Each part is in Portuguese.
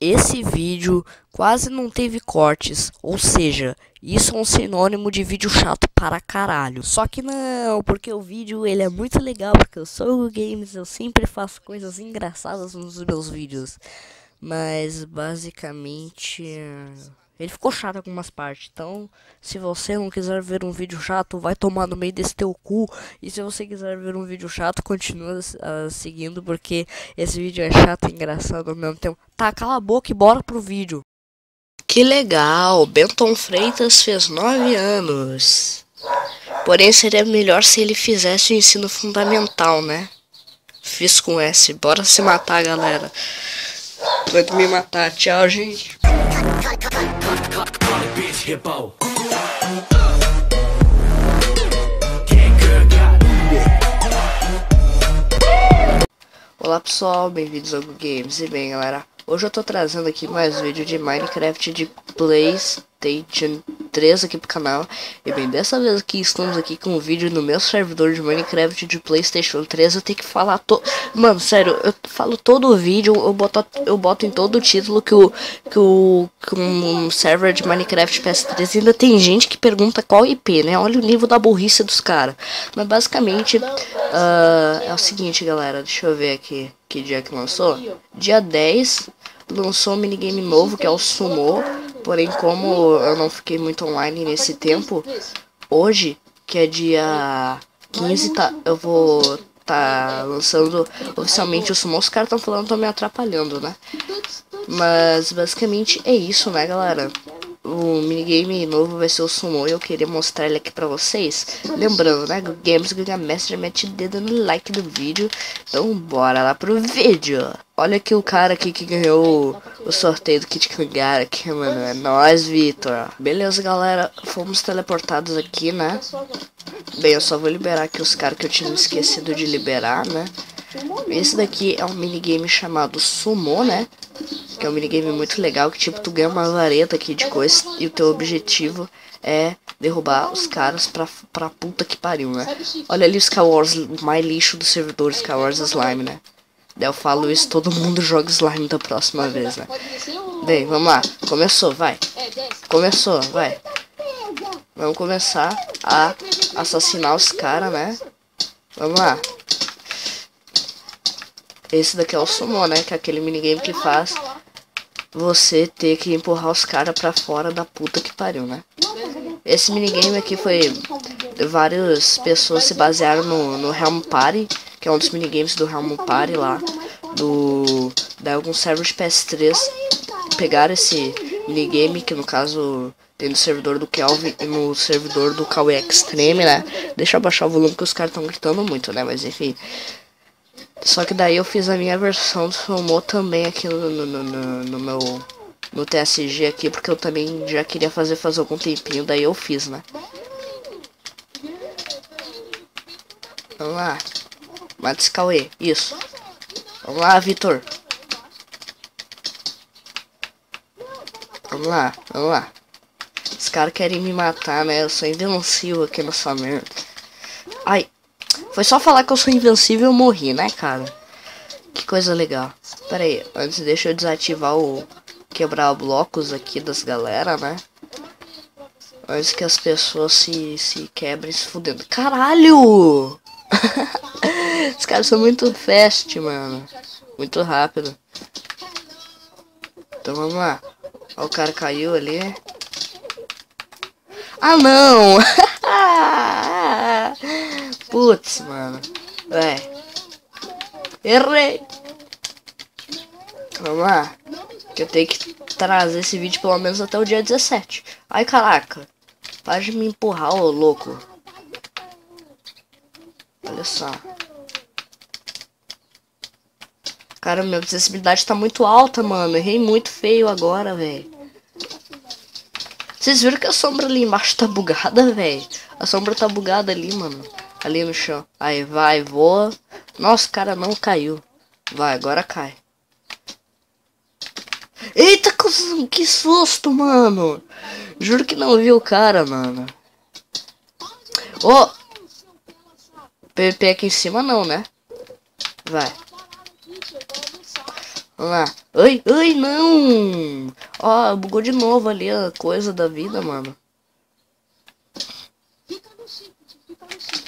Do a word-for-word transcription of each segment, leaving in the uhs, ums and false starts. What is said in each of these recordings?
Esse vídeo quase não teve cortes, ou seja, isso é um sinônimo de vídeo chato para caralho. Só que não, porque o vídeo ele é muito legal, porque eu sou o Games, eu sempre faço coisas engraçadas nos meus vídeos. Mas basicamente ele ficou chato em algumas partes. Então, se você não quiser ver um vídeo chato, vai tomar no meio desse teu cu. E se você quiser ver um vídeo chato, continua uh, seguindo, porque esse vídeo é chato e engraçado ao mesmo tempo. Tá, cala a boca e bora pro vídeo. Que legal, Benton Freitas fez nove anos. Porém, seria melhor se ele fizesse o ensino fundamental, né? Fiz com S, bora se matar, galera. Vai me matar, tchau, gente. Olá pessoal, bem-vindos ao Games. E bem galera, hoje eu tô trazendo aqui mais um vídeo de Minecraft de PlayStation três aqui pro canal. E bem, dessa vez aqui estamos aqui com um vídeo no meu servidor de Minecraft de PlayStation três. Eu tenho que falar todo... Mano, sério, eu falo todo o vídeo, eu boto, eu boto em todo o título que o, que o que um server de Minecraft P S três. Ainda tem gente que pergunta qual I P, né? Olha o nível da burrice dos caras. Mas basicamente, uh, é o seguinte, galera, deixa eu ver aqui que dia que lançou. Dia dez lançou um minigame novo, que é o Sumo. Porém, como eu não fiquei muito online nesse tempo, hoje, que é dia quinze, tá, eu vou tá lançando oficialmente o Sumo. Os caras estão falando, estão me atrapalhando, né? Mas basicamente é isso, né, galera? O minigame novo vai ser o Sumo e eu queria mostrar ele aqui pra vocês. Lembrando, né, Games Ganha Mestre, mete dedo no like do vídeo. Então bora lá pro vídeo. Olha aqui o cara aqui que ganhou o sorteio do Kit Kangar aqui, mano. É nóis, Vitor. Beleza, galera, fomos teleportados aqui, né? Bem, eu só vou liberar aqui os caras que eu tinha esquecido de liberar, né? Esse daqui é um minigame chamado Sumo, né? Que é um minigame muito legal, que tipo, tu ganha uma vareta aqui de coisa e o teu objetivo é derrubar os caras pra, pra puta que pariu, né? Olha ali o Skywars, o mais lixo do servidor, Skywars Slime, né? Daí eu falo isso, todo mundo joga Slime da próxima vez, né? Bem, vamos lá, começou, vai. Começou, vai. Vamos começar a assassinar os caras, né? Vamos lá. Esse daqui é o Sumo, né? Que é aquele minigame que faz você ter que empurrar os caras pra fora da puta que pariu, né? Esse minigame aqui foi... Várias pessoas se basearam no, no Helm Party, que é um dos minigames do Helm Party lá. Do... Daí alguns servers de P S três pegaram esse minigame, que no caso tem no servidor do Kelvin e no servidor do Kawaii Extreme, né? Deixa eu abaixar o volume que os caras estão gritando muito, né? Mas enfim... Só que daí eu fiz a minha versão do Sumo também aqui no, no, no, no meu no T S G aqui, porque eu também já queria fazer faz algum tempinho, daí eu fiz, né? Vamos lá. Mata esse Cauê, isso. Vamos lá, Vitor. Vamos lá, vamos lá. Os caras querem me matar, né? Eu sou invencível aqui nessa merda. Ai. Foi só falar que eu sou invencível e eu morri, né, cara? Que coisa legal. Pera aí, antes deixa eu desativar o... Quebrar blocos aqui das galera, né? Antes que as pessoas se, se quebrem se fudendo. Caralho! Os caras são muito fast, mano. Muito rápido. Então vamos lá. Ó, o cara caiu ali. Ah, não! Putz, mano. Vai. Errei. Vamos lá. Que eu tenho que trazer esse vídeo pelo menos até o dia dezessete. Ai, caraca. Para de me empurrar, ô louco. Olha só. Cara, minha acessibilidade tá muito alta, mano. Errei muito feio agora, velho. Vocês viram que a sombra ali embaixo tá bugada, velho? A sombra tá bugada ali, mano. Ali no chão. Aí, vai, voa. Nossa, cara, não caiu. Vai, agora cai. Eita, que susto, mano. Juro que não vi o cara, mano. Ô! Oh! P V P aqui em cima não, né? Vai. Vamos lá. Ai, ai, não! Ó, bugou de novo ali a coisa da vida, mano. Fica no cinco, fica no cinco.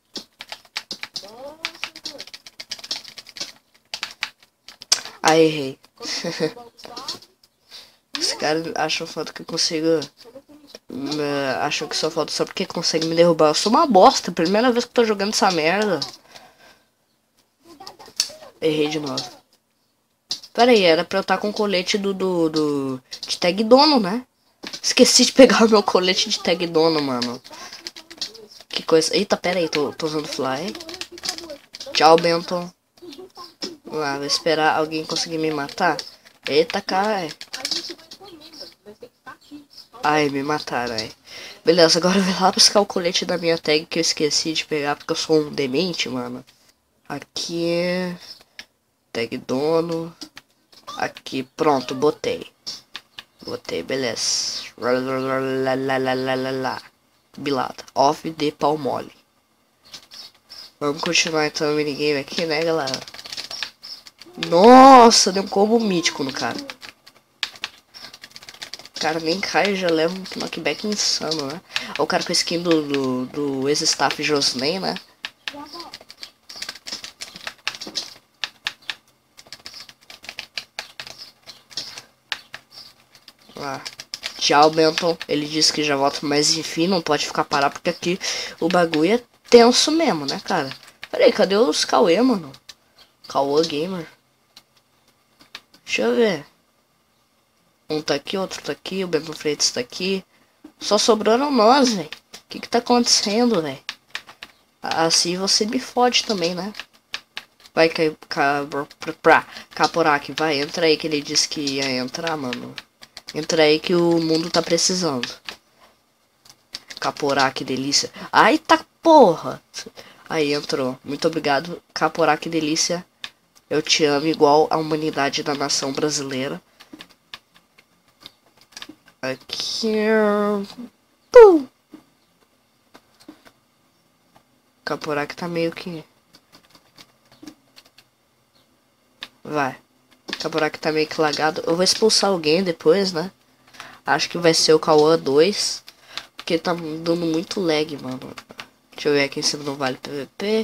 Nossa, Aí, errei. Esse cara acha foda que eu consigo... Uh, acham que só falta só porque consegue me derrubar. Eu sou uma bosta. Primeira vez que eu tô jogando essa merda. Errei de novo. Pera aí, era pra eu estar com o colete do, do, do... de tag dono, né? Esqueci de pegar o meu colete de tag dono, mano. Que coisa... Eita, pera aí, tô, tô usando fly. Tchau, Benton. Vamos lá, vou esperar alguém conseguir me matar. Eita, cara. Ai, me mataram, ai. Beleza, agora eu vou lá buscar o colete da minha tag que eu esqueci de pegar porque eu sou um demente, mano. Aqui... Tag dono... Aqui, pronto, botei. Botei, beleza. Bilada. Off de pau mole. Vamos continuar então o minigame aqui, né, galera? Nossa, deu um combo mítico no cara. O cara nem cai e já leva um knockback insano, né? O cara com a skin do, do, do ex-staff Josley, né? Lá. Tchau, Benton. Ele disse que já volta, mas enfim, não pode ficar parado porque aqui o bagulho é tenso mesmo, né, cara? Pera aí, cadê os Cauê, mano? Cauê Gamer. Deixa eu ver. Um tá aqui, outro tá aqui, o Benton Freitas tá aqui. Só sobraram nós, velho. O que que tá acontecendo, velho? Assim você me fode também, né? Vai, Caporak, vai, entra aí que ele disse que ia entrar, mano. Entra aí que o mundo tá precisando. Caporá, que delícia. Ai, tá porra. Aí entrou. Muito obrigado, Caporá, que delícia. Eu te amo igual a humanidade da nação brasileira. Aqui. Pum. Caporá que tá meio que... Vai. Caporá que tá meio que lagado. Eu vou expulsar alguém depois, né? Acho que vai ser o Cauã dois. Porque tá dando muito lag, mano. Deixa eu ver aqui em cima do Vale P V P.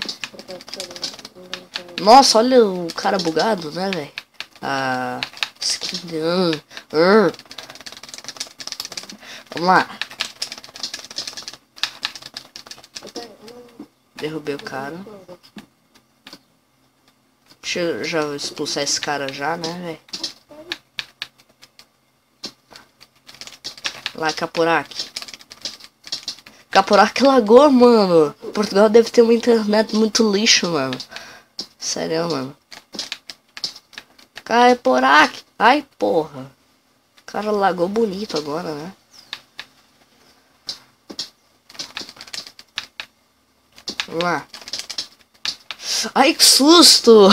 Nossa, olha o cara bugado, né, velho? Ah, skin de... Uh, uh. Vamos lá. Derrubei o cara. Deixa eu já expulsar esse cara já, né, velho? Lá, Caporak. Caporak lagou, mano. Portugal deve ter uma internet muito lixo, mano. Sério, mano. Caporak. Ai, porra. O cara lagou bonito agora, né? Vamos lá. Ai, que susto!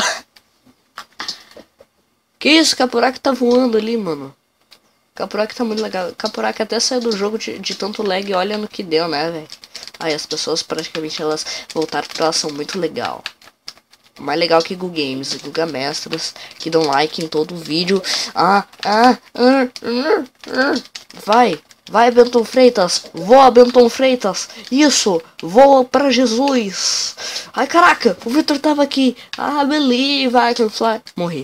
Que isso, Caporak tá voando ali, mano. Caporak tá muito legal. Caporak até saiu do jogo de, de tanto lag, olha no que deu, né, velho? Aí as pessoas praticamente elas voltaram porque elas são muito legal. Mais legal que Google Games e Guga Mestras, que dão like em todo vídeo. Ah, ah, ah, ah, ah. Vai, vai, Benton Freitas. Voa, Benton Freitas. Isso, voa pra Jesus. Ai, caraca, o Victor tava aqui. Ah, believe I can fly. Morri.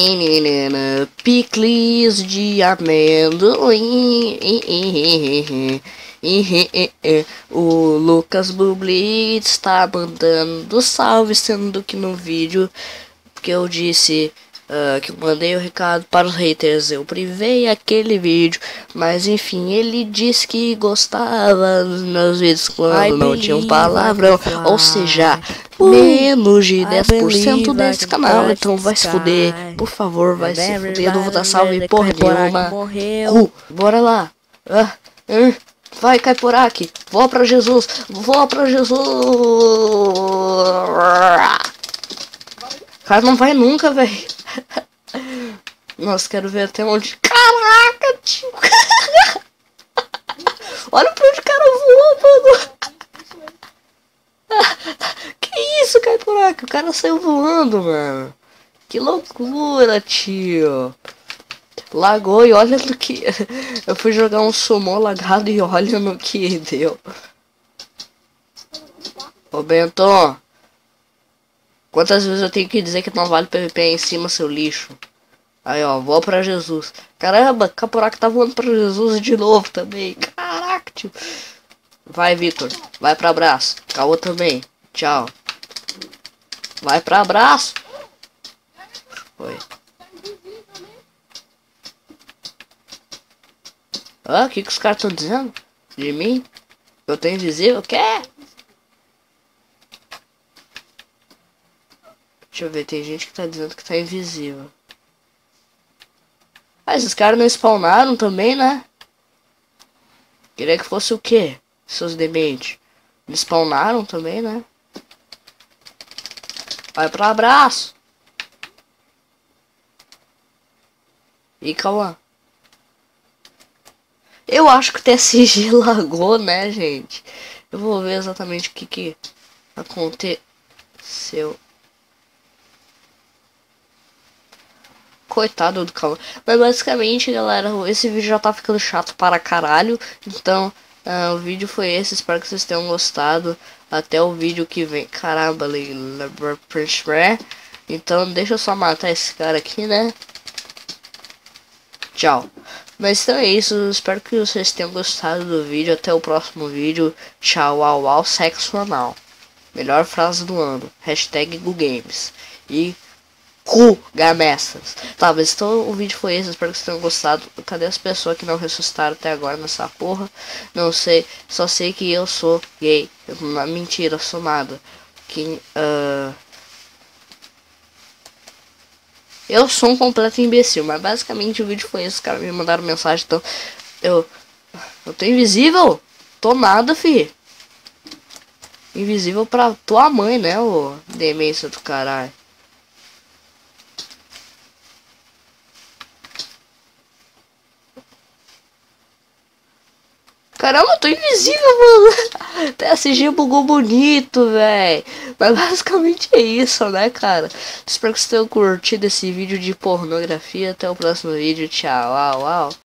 Picles de amendoim. O Lucas Bublitz está mandando salve, sendo que no vídeo que eu disse uh, que eu mandei o recado para os haters, eu privei aquele vídeo, mas enfim, ele disse que gostava dos meus vídeos quando não tinha um palavrão, ou seja, menos de dez por cento desse canal, então vai se fuder, por favor, vai se fuder, não vou dar salve porra nenhuma. Uh, bora lá. Ah, uh. Vai, Caporak, voa pra Jesus, voa pra Jesus. O cara não vai nunca, velho. Nossa, quero ver até onde. Caraca, tio. Olha pra onde o cara voou, mano. Que isso, Caporak? O cara saiu voando, mano. Que loucura, tio. Lagou e olha no que... Eu fui jogar um summon lagado e olha no que deu. Ô Bento, quantas vezes eu tenho que dizer que não vale P V P em cima, seu lixo? Aí ó, vou pra Jesus. Caramba, Caporac tá voando pra Jesus de novo também. Caraca, tio. Vai, Vitor. Vai pra abraço. Caô também. Tchau. Vai pra abraço. Oi. Ah, o que, que os caras estão dizendo? De mim? Eu tô invisível? Quer? Deixa eu ver, tem gente que tá dizendo que tá invisível. Ah, esses caras não spawnaram também, né? Queria que fosse o quê? Seus dementes. Me spawnaram também, né? Vai pra abraço. E Cauã. Eu acho que o T S G lagou, né, gente? Eu vou ver exatamente o que que aconteceu. Coitado do Cauã. Mas basicamente, galera, esse vídeo já tá ficando chato para caralho. Então, uh, o vídeo foi esse. Espero que vocês tenham gostado. Até o vídeo que vem. Caramba, então deixa eu só matar esse cara aqui, né? Tchau. Mas então é isso, espero que vocês tenham gostado do vídeo. Até o próximo vídeo. Tchau, au, au, sexo anal. Melhor frase do ano. Hashtag GuGames. E cu gamessas. Tá, mas então o vídeo foi esse, espero que vocês tenham gostado. Cadê as pessoas que não ressuscitaram até agora nessa porra? Não sei, só sei que eu sou gay. Eu, mentira, eu sou nada. Quem, uh... Eu sou um completo imbecil, mas basicamente o vídeo foi esse. Os caras me mandaram mensagem, então eu... Eu tô invisível? Tô nada, fi. Invisível pra tua mãe, né, ô demência do caralho. Caramba, eu tô invisível, mano. T S G bugou bonito, velho. Mas basicamente é isso, né, cara? Espero que vocês tenham curtido esse vídeo de pornografia. Até o próximo vídeo. Tchau, au, au.